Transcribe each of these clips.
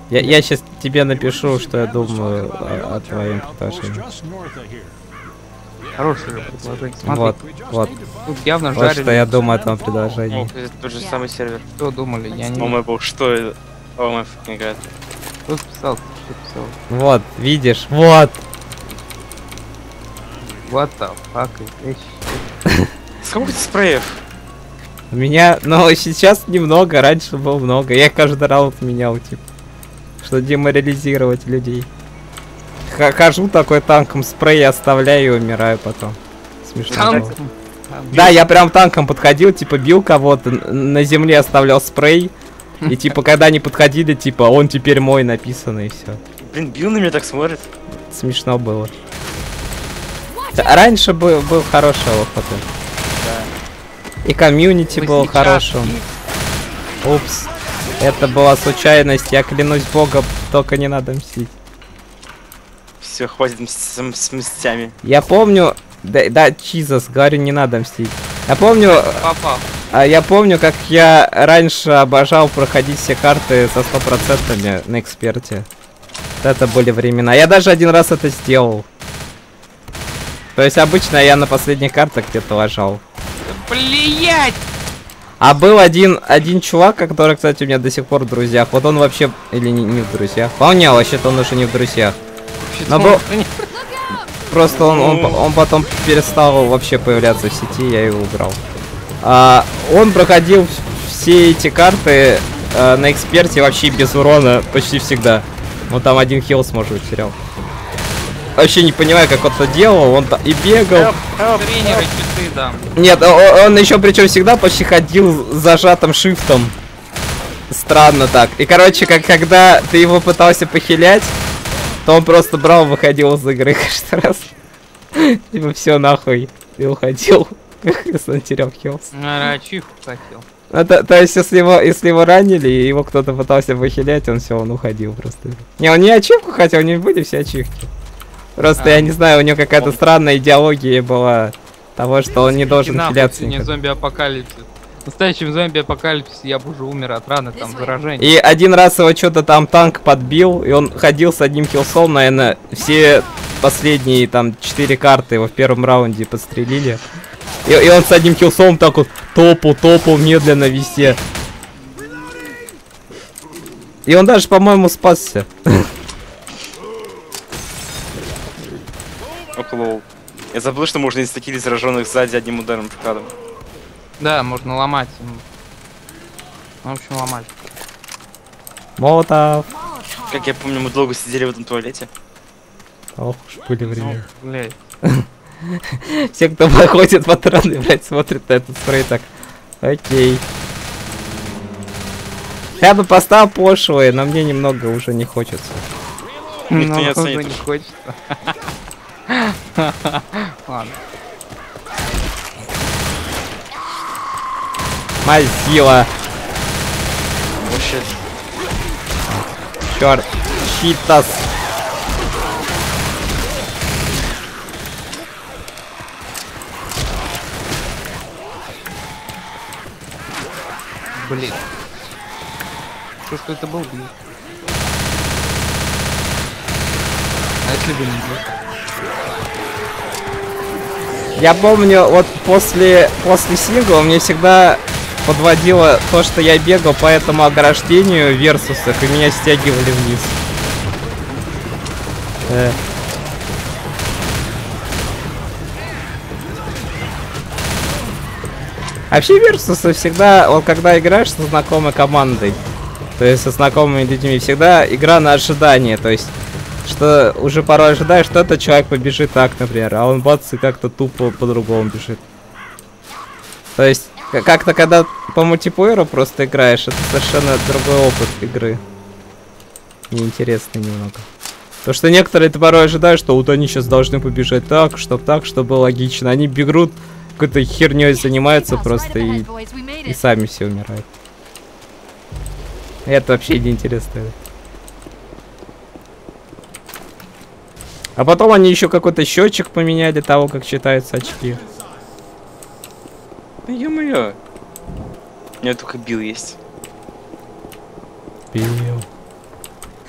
Я сейчас тебе напишу, что я думаю о твоем предложении. Хорошее предложение. Смотри. Вот. Тут явно Вот жарили. что я думаю о твоем предложении. О, это тот же самый сервер. Что думали? Я не... О мой бог, что это? О мой fucking god. Кто писал? Что писал? Вот, видишь, вот. What the fuck is this? Сколько ты спреев? У меня, ну, сейчас немного, раньше было много. Я каждый раунд менял, типа. Что деморализировать людей. Хожу такой танком, спрей оставляю и умираю потом. Смешно. Танк? было. Да, я прям танком подходил, типа бил кого-то, на земле оставлял спрей. И типа, когда они подходили, типа, он теперь мой написано и все. Блин, Билл на меня так смотрит. Смешно было. Раньше был хороший опыт. И комьюнити был хорошим. Упс. Это была случайность, я клянусь богом, только не надо мстить. Все, хватит с мстями. Я помню... Да, Чизас, говорю, не надо мстить. Я помню... Попал. Я помню, как я раньше обожал проходить все карты со 100% на эксперте. Вот это были времена. Я даже один раз это сделал. То есть обычно я на последних картах где-то ложал. Блять! А был один чувак, который, кстати, у меня до сих пор в друзьях. Вот он вообще... Или не в друзьях. Вполне, вообще-то он уже не в друзьях. Но был... Просто он потом перестал вообще появляться в сети, я его убрал. Он проходил все эти карты на эксперте вообще без урона почти всегда. Он там один хилл сможет терял. Вообще не понимаю, как он это делал. Он и бегал. Тренеры часы, да. Нет, он еще причем всегда почти ходил с зажатым шифтом. Странно так. И короче, когда ты его пытался похилять, то он просто брал, выходил из игры каждый раз. Типа все нахуй. И уходил. Если он терял хилс. Чиху хотел. То есть, если его ранили, и его кто-то пытался выхилять, он уходил просто. Не, он не ачивку хотел, у него были все ачивки. Просто я не знаю, у него какая-то странная идеология была того, что он не должен хиляться. Не зомби-апокалипсис. В настоящем зомби-апокалипсисе я бы уже умер от раны, там, заражения. И один раз его что-то там танк подбил, и он ходил с одним киллсом, наверное, все последние там 4 карты его в первом раунде подстрелили. И он с одним киллсом так вот топал медленно везде. И он даже, по-моему, спасся. Около. Я забыл, что можно инстакилить зараженных сзади одним ударом вкладом. Да, можно ломать. В общем, ломать. Молотов. Как я помню, мы долго сидели в этом туалете. Ох уж были времена. Блять. Все, кто проходит патроны, блядь, смотрят на этот спрей так. Окей. Я бы поставил пошлые, но мне немного уже не хочется. Никто не Ну, оценит. уже не хочется. Ладно. Мазила. Вообще. Черт. Читас. Блин. Что это был, блин? А если бы не был? Я помню, вот после сингла мне всегда подводило то, что я бегал по этому ограждению в версусах, и меня стягивали вниз. Вообще версусы всегда, вот когда играешь со знакомой командой, то есть со знакомыми людьми, всегда игра на ожидание, то есть что уже порой ожидаешь, что этот человек побежит так, например, а он бац и как-то тупо по-другому бежит. То есть как-то когда по мультиплееру просто играешь, это совершенно другой опыт игры. Неинтересный немного. Потому что некоторые ты порой ожидаешь, что вот они сейчас должны побежать так, чтобы логично. Они бегут, какой-то херней занимаются просто и сами все умирают. И это вообще неинтересно. А потом они еще какой-то счетчик поменяли того, как считаются очки. Ё-моё. У меня только Билл есть. Билл.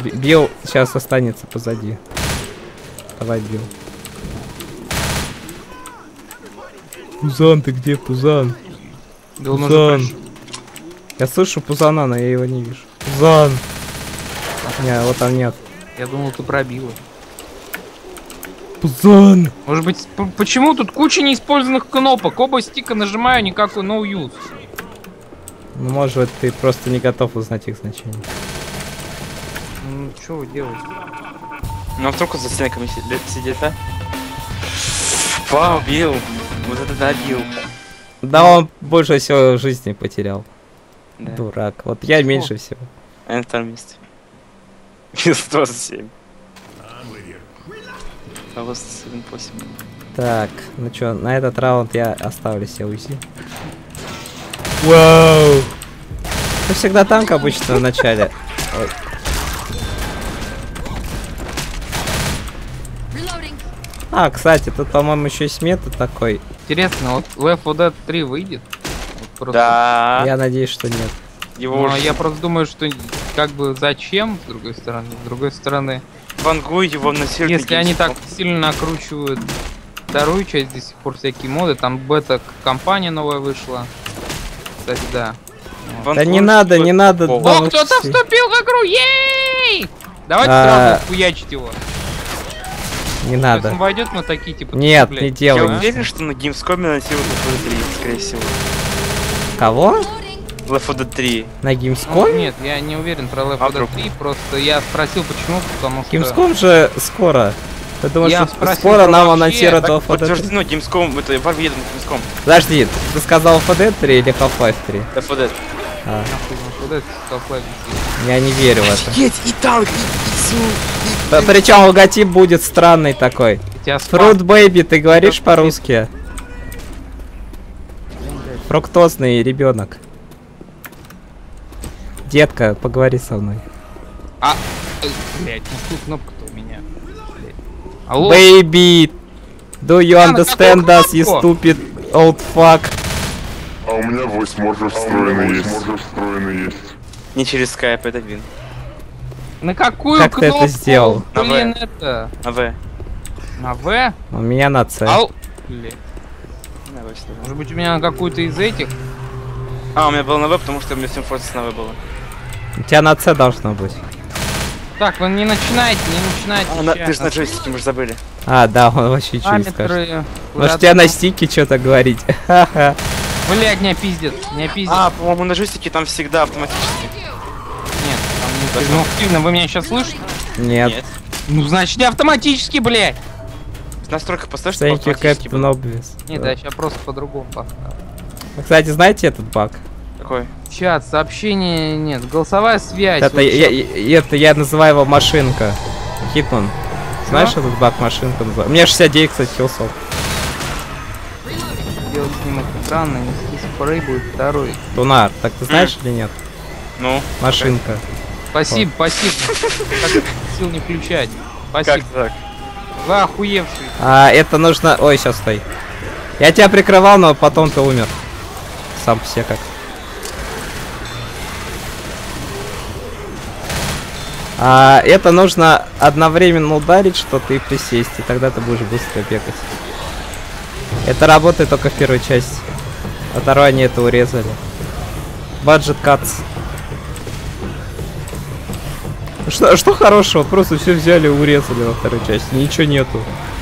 Билл сейчас останется позади. Давай, Билл. Пузан, ты где, Пузан? Да он уже Пузан. пришел. Я слышу Пузана, но я его не вижу. Пузан! Не, вот там нет. Я думал, ты пробила. Пузан! Может быть, почему тут куча неиспользованных кнопок? Оба стика нажимаю, никакой no use. Ну, может быть, ты просто не готов узнать их значение. Ну, что вы делаете? Ну, а вдруг он за стенками сидит, а? Вау, Билл. Вот это да, Билл. Да, он больше всего жизни потерял. Да. Дурак. Вот я меньше всего. А на втором месте. Минус 27. А вот 7-8. Так, ну чё, на этот раунд я оставлю себе УЗИ. Вау! Это всегда танк обычно в начале. Ой. А, кстати, тут, по-моему, еще есть метод такой. Интересно, вот Left 4 Dead 3 выйдет? Вот просто. Да. Я надеюсь, что нет. Его Но уже я просто думаю, что как бы зачем, с другой стороны. С другой стороны, вангуй, его анонсируют. если они так сильно накручивают вторую часть, до сих пор всякие моды, там бета-компания новая вышла. Кстати, да. Да не надо, не надо. О, О, новых кто-то частей. вступил в игру! Ей! Давайте А. сразу хуячить его. Не Сейчас надо. он войдет, мы такие типа. Нет, блядь, не Я делай. а? уверен, что на Gamescom анонсируют Left 4 Dead 3, скорее всего. Кого? Left 4 Dead 3. На Ну, Gamescom? нет, я не уверен про Left А 4 вдруг? Dead 3, просто я спросил почему, потому что... Gamescom же скоро. Ты думаешь, Я что спросил скоро про нам вообще, анонсируют Так, Left 4 Dead 3? подтверждено, Gamescom, это Valve едут на Gamescom. Подожди, ты сказал Left 4 Dead 3 или Half-Life 3? Left 4 Dead. А, Нахуй, вот это Half-Life висит. я не верю в это. Офигеть, и танк, и Причем логотип будет странный такой. У тебя спам. Fruit Baby, ты говоришь по-русски? Фруктозный ребенок. Детка, поговори со мной. Блять, ну тут кнопка-то у меня. Блядь. Алло, Baby, do you А, на understand какую us, you кнопку? stupid old fuck? А у меня voice merge встроенный есть. Не через Skype, это вин. на какую Как ты это кнопку? сделал? На Блин, В. это... На В. На В? У меня на C. Блядь. На В, что ли? Может быть у меня на какую-то из этих? А, у меня было на В, потому что у меня Team Fortress на В было. У тебя на C должно быть. Так, вы не начинайте, Ты же на джойстике, мы же забыли. А, да, он вообще ничего не скажет. Параметры... Может тебя на стике что-то говорить? Ха-ха. Блядь, не пиздит, не пиздит. А, по-моему, на джойстике там всегда автоматически. Нет, там не... Ну, активно, вы меня сейчас слышите? Нет. Ну, значит, не автоматически, блядь. В настройках поставь, чтобы Thank you, автоматически Captain было. Obvious. Нет, я сейчас просто по-другому поставлю. Кстати, знаете этот баг? Какой? Чат, сообщение нет, голосовая связь. Это вот чё. я называю его машинка. Хитман. Знаешь этот баг машинка называю? У меня 69, кстати, хилсов. Делать снимок экрана, нести спрей будет второй. Тунар, так ты знаешь или нет? Ну? Машинка. Спасибо, спасибо. Так, сил не включать. Как Спасибо. так? Вы охуевший. А, это нужно... Ой, сейчас стой. Я тебя прикрывал, но потом ты умер. Сам по себе как. А, это нужно одновременно ударить что-то и присесть, и тогда ты будешь быстро бегать. Это работает только в первой части. А второй они это урезали. Budget cuts. Что хорошего? Просто все взяли и урезали во второй части. Ничего нету.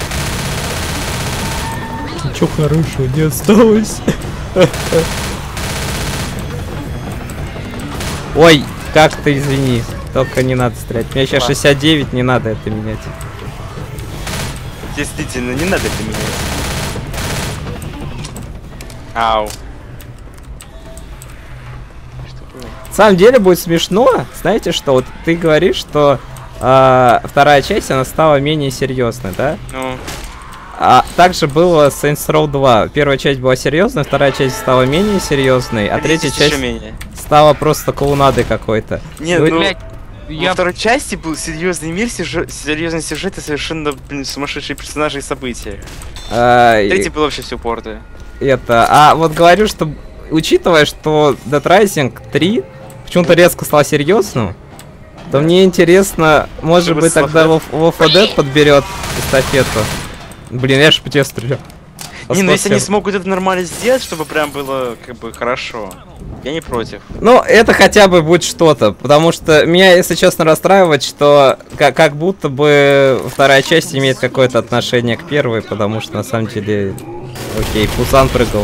Ничего хорошего не осталось. Ой, как ты, извини. Только не надо стрелять. У меня сейчас 69, не надо это менять. Действительно, не надо это менять. Ау. Что было? На самом деле будет смешно. Знаете что? Вот ты говоришь, что вторая часть, она стала менее серьезной, да? Ну, А также было с Saints Row 2. Первая часть была серьезной, вторая часть стала менее серьезной, а третья еще часть менее. стала просто клоунадой какой-то. Нет, Вы- ну, Блядь, во я... второй части был серьезный мир, серьезный сюжет и совершенно, блин, сумасшедшие персонажи и события. А, Третий было вообще все упоротое. а вот говорю, что учитывая, что Dead Rising 3 почему-то резко стал серьезным, то мне интересно, может Чтобы быть, тогда ВФД подберет эстафету. Блин, я же по тебе стрелял. Не, ну если они смогут это нормально сделать, чтобы прям было как бы хорошо, я не против. Ну, это хотя бы будет что-то, потому что меня, если честно, расстраивает, что как будто бы вторая часть имеет какое-то отношение к первой, потому что на самом деле, окей, Пусан прыгал.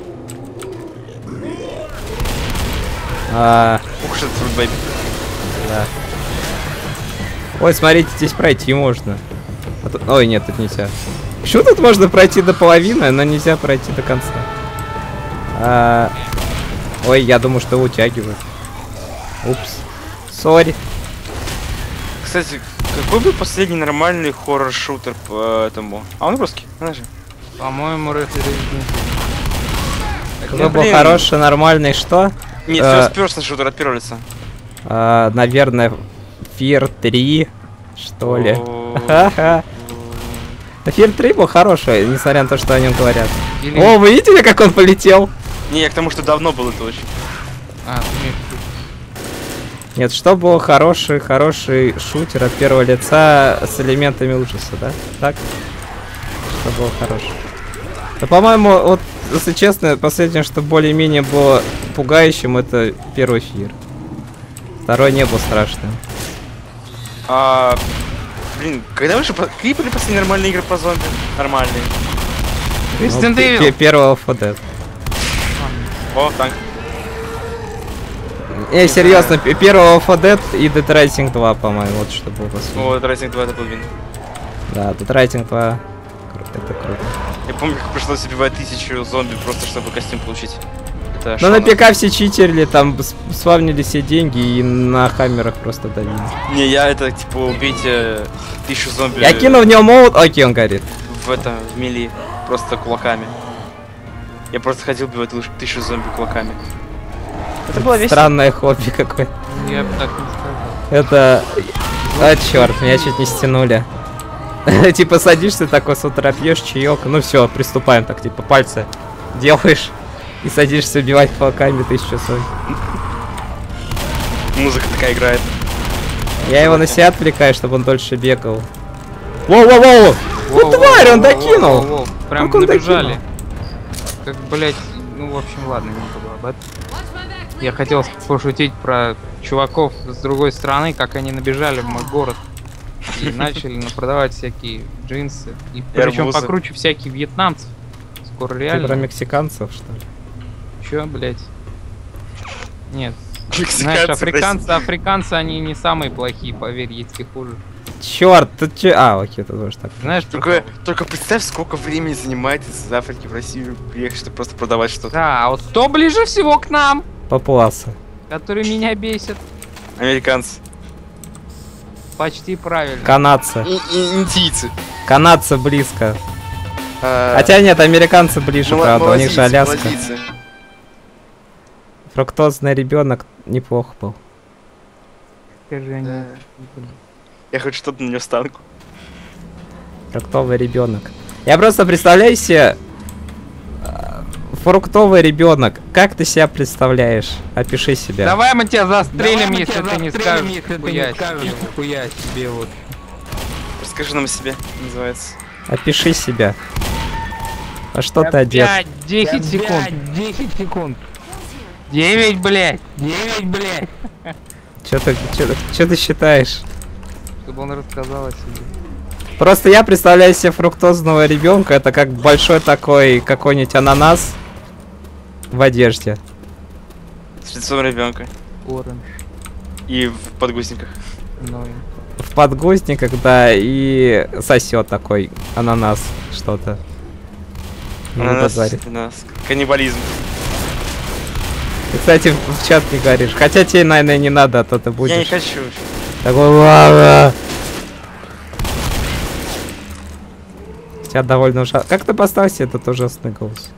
Ух, что это бэйби. Да. Ой, смотрите, здесь пройти можно. А тут... Ой, нет, тут нельзя. Почему тут можно пройти до половины, но нельзя пройти до конца? Ой, я думаю, что утягивают. Упс. Сори. Кстати, какой был последний нормальный хоррор-шутер по этому? А он русский, она же. По-моему, Resident Какой был хороший, нормальный, что? Нет, first person шутер от первого лица. Наверное, Fear 3, что ли. Fear 3 был хороший, несмотря на то, что о нем говорят. О, вы видели, как он полетел? Не, я к тому, что давно было это очень. Нет, что был хороший шутер от первого лица с элементами ужаса, да? Так? Что было хороший. Да, по-моему, вот, если честно, последнее, что более-менее было пугающим, это первый Fear. Второй не был страшным. Блин, когда вышли последние нормальные игры по зомби? Нормальные. Resident Evil. Первого ФД. О, танк. Серьезно, первого ФД и Dead Rising 2, по-моему, вот что было последнее. О, Dead Rising 2 это был вин. Да, Dead Rising 2. Это круто. Я помню, как пришлось убивать 1000 зомби просто, чтобы костюм получить. Но на ПК все читерили, там спавнили все деньги и на хаммерах просто давили. Не, я это, типа, убейте 1000 зомби. Я кинул в него молот, окей, он горит. В мили, просто кулаками. Я просто ходил убивать 1000 зомби кулаками. Это было весело. Странное хобби какое-то. Я бы так не сказал. Это... А, черт, меня чуть не стянули. Типа садишься такой с утра, пьешь чаек, ну все, приступаем так, типа пальцы делаешь и садишься убивать кулаками 1000 зомби. Музыка такая играет. Я его на себя отвлекаю, чтобы он дольше бегал. Воу-воу-воу! Вот тварь, он докинул! Прям набежали. Как, блять, ну в общем, ладно, не буду об этом. Я хотел пошутить про чуваков с другой стороны, как они набежали в мой город и начали продавать всякие джинсы. И причем покруче всякие вьетнамцев. Скоро реально. Ты про мексиканцев, что ли? Чё, блять? Нет. Знаешь, африканцы, они не самые плохие, поверь, есть и хуже. Черт, тут че... А, окей, ты тоже так. Знаешь, только представь, сколько времени занимает из Африки в Россию приехать, чтобы просто продавать что-то. Да, а вот кто ближе всего к нам? Папуасы. Который меня бесит. Американцы. Почти правильно. Канадцы. Индийцы. Канадцы близко. Хотя нет, американцы ближе, правда, у них же Аляска. Фруктозный ребенок неплохо был. Скажи, они... Я хоть что-то на него станку. Фруктовый ребенок. Я просто представляю себе фруктовый ребенок. Как ты себя представляешь? Опиши себя. Давай мы тебя застрелим, если ты не скажешь, хуя себе вот. Расскажи нам о себе, называется. Опиши себя. А что ты одет? 10 секунд. 10 секунд. 9, блядь. 9, блядь. Чё ты считаешь? Чтобы он рассказал о себе. Просто я представляю себе фруктозного ребенка. Это как большой такой какой-нибудь ананас в одежде. С лицом ребенка. Оранж. И в подгузниках. В подгузниках, да, и сосет такой ананас что-то. Ананас. Каннибализм. Ты, кстати, в чат не говоришь. Хотя тебе, наверное, не надо, а то ты будешь. Я не хочу. Такой, ладно. Тебя довольно ужасно. Как ты поставил себе этот ужасный голос?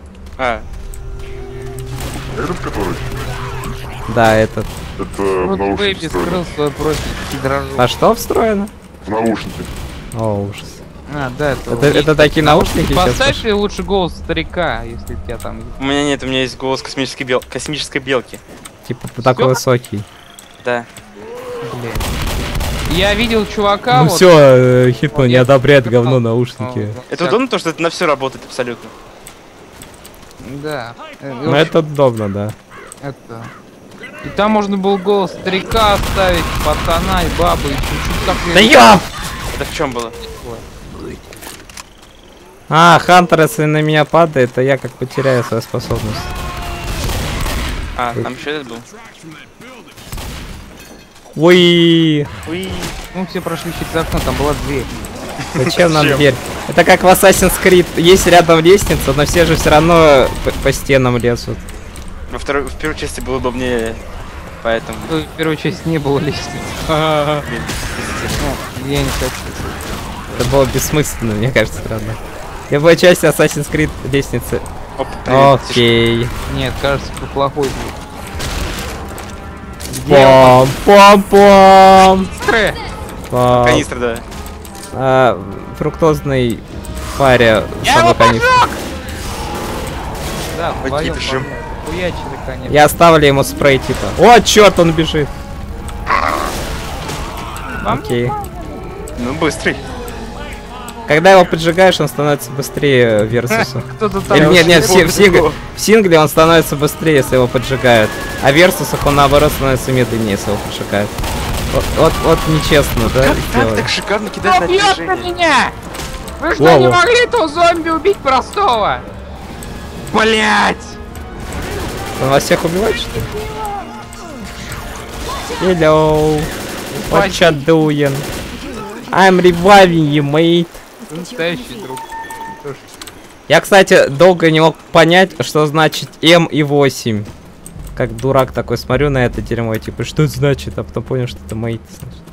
Этот который? Да, этот. Это Вот в наушнике Бэйби скрыл свой профиль и дрожу. А что встроено? В наушнике. О, ужас. Да, Это такие наушники сейчас? Поставь ли лучше голос старика, если у тебя там... У меня нет, у меня есть голос космической белки. Типа такой высокий. Да. Блин. Я видел чувака. Ну вот, все, Хитман не я одобряет сказал. говно наушники. Это удобно, то, что это на все работает абсолютно. Да. Ну это удобно, да. Это. И там можно было голос старика оставить, пацана и бабы, и чуть-чуть как... Да ёп! Это в чем было? А, Хантер, если на меня падает, то я как потеряю свою способность. А, там еще этот был. Ой, Уи. Ну, все прошли через окно, там была дверь. зачем нам Зачем? дверь? Это как в Assassin's Creed. Есть рядом лестница, но все же все равно по стенам лезут. В первой части было удобнее, поэтому... Ну, в первую часть не было лестницы. Блин, Ну, я не хочу. Это было бессмысленно, мне кажется, правда. В любой части Assassin's Creed лестницы. Оп, привет. Окей. Нет, кажется, плохой звук. Где он? Пом-пом-пом. Стрэ! Пом. Канистра, да. Фруктозной паре Я с его собой канистрой. Да, Окей, вдвоем бежим. хуячили, конечно. Я оставлю ему спрей типа. О, черт, он бежит. Вам? Окей. Ну, быстрый. Когда его поджигаешь, он становится быстрее Версуса. Кто-то там... Или нет, нет, очень в сингле он становится быстрее, если его поджигают. А в Версусах он наоборот становится медленнее, если его поджигают. Вот нечестно, да? Как сделали? так шикарно кидать на Кто бьет на опережение? меня? Вы что, Во-во. не могли этого зомби убить простого? Блять! Он вас всех убивает, что ли? Hello. What you doing? I'm reviving you, mate. Настоящий друг. Я, кстати, долго не мог понять, что значит М и 8. Как дурак такой смотрю на это дерьмо, типа, что это значит? А потом понял, что это мейт значит.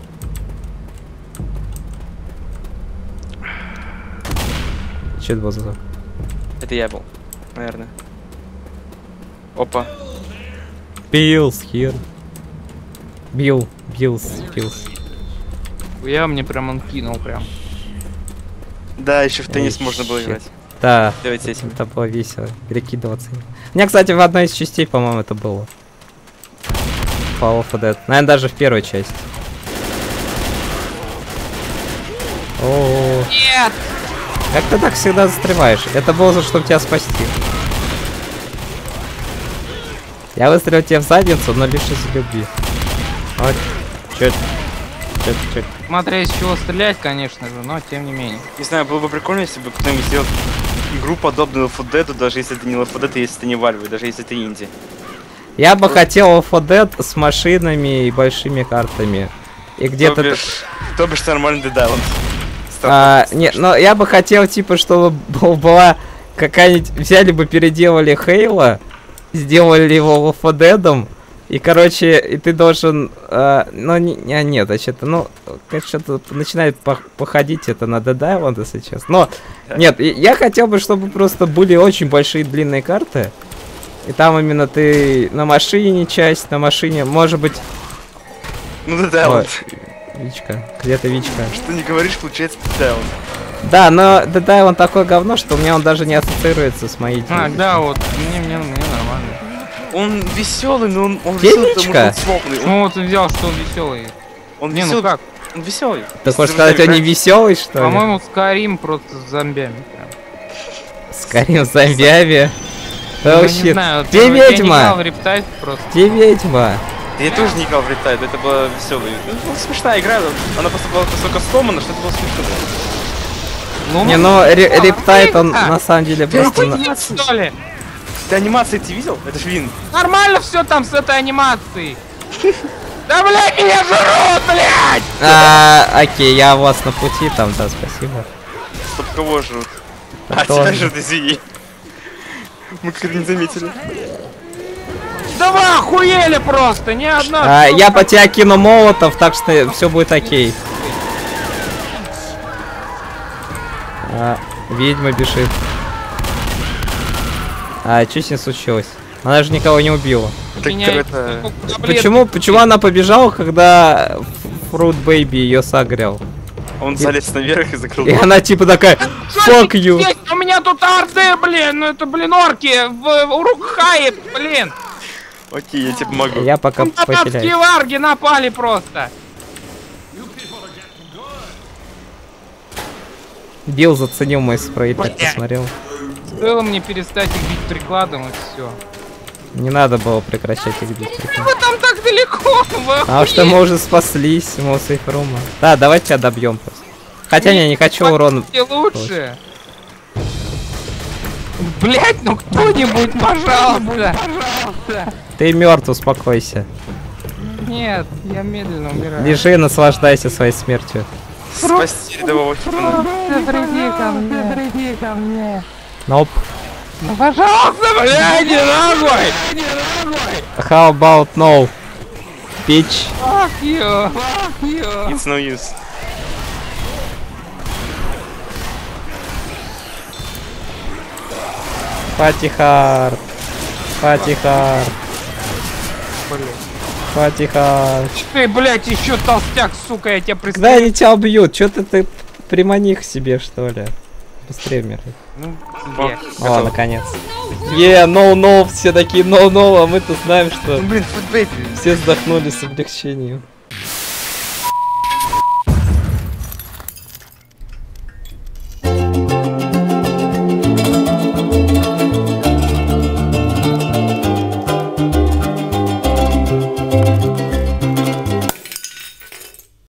Че это был за звук? Это я был, наверное. Опа. Биллс here. Биллс. Я мне прям он кинул прям. Да, еще в теннис Эй, можно было щит. играть. Да, Давайте этим. это было весело. Перекидываться. У меня, кстати, в одной из частей, по-моему, это было. Fall of Dead. Наверное, даже в первой части. О, Нет! как ты так всегда застреваешь? Это было за чтобы тебя спасти. Я выстрелил тебе в задницу, но лишь из любви. Вот. Чё? Смотря из чего стрелять, конечно же, но тем не менее. Не знаю, было бы прикольно, если бы кто-нибудь сделал игру подобную Left 4 Dead, даже если это не Left 4 Dead, если это не Valve, даже если это инди. Я бы хотел Left 4 Dead с машинами и большими картами. И где-то... То бишь нормальный Dead Island. Нет, но я бы хотел, типа, чтобы была какая-нибудь... Взяли бы, переделали Хейла, сделали его Left 4 Dead'ом, и, короче, и ты должен... нет, а что-то, ну, что-то начинает походить это на Dead Island, если честно. Но, нет, я хотел бы, чтобы просто были очень большие длинные карты, и там именно ты на машине часть, на машине, может быть... Ну Dead Island. Вичка, где-то Вичка. Что не говоришь, получается Dead Island. Да, но Dead Island такой говно, что у меня он даже не ассоциируется с моей А, да, вот, мне нормально. Он веселый, но он Где веселый, Вичка? потому что он злобный. Ну вот он взял, что он веселый. Он Не, ну веселый. как? Он веселый. Ты хочешь сказать, он не веселый, что ли? По-моему, Скарим просто с зомбями прям. Скорее с зомбиами. Ну, Oh не shit. знаю, Где я не играл ведьма? в Riptide просто. Где ведьма? Я тоже не играл в Riptide, это было веселый. Ну, смешная игра, она просто была настолько сломана, что это было смешно. Не, ну Рептайт, он на самом деле просто... Что ли? Ты анимации ты видел? Это ж Вин. Нормально все там с этой анимацией. Да, блядь, меня жрут, блядь! Окей, я у вас на пути там, да, спасибо. Стоп, кого жрут? А Кто? тебя жрут, извини. Мы как не заметили. Да вы охуели просто, ни одна. Я по тебя кину молотов, так что все будет окей. Ведьма бежит. Что с ней случилось? Она же никого не убила. Это... Почему она побежала, когда Fruit Baby ее согрел? Он залез наверх и закрыл. И она типа такая, fuck you. У меня тут орды, блин, ну это, блин, орки в Урукхае, блин. Окей, я тебе помогу. Я пока Татарские потеряю. варги напали просто. Билл заценил мой спрей, так посмотрел. Стоило мне перестать их бить прикладом, и все. Не надо было прекращать их бить. Вы там так далеко, вы Потому что мы уже спаслись, мы сейфрума. Да, давайте тебя добьем просто. Хотя я не хочу урон. Лучше. Блять, ну кто-нибудь, пожалуйста. Ты мертв, успокойся. Нет, я медленно умираю. Лежи и наслаждайся своей смертью. Спасти рядового хипана. Приди ко мне. Ноп. Ну, пожалуйста, блядь, не ногой! How about no? Bitch. Fuck you. It's no use. Фатихард. Фатихард. Блядь. Фатихард. Ты, блядь, еще толстяк, сука, я тебя Когда представляю. они тебя убьют? Чё ты примани их себе, что ли? Быстрее мир. Ну, О, наконец. No, все такие no, а мы-то знаем, что Ну, блин, футбейт. все вздохнули с облегчением.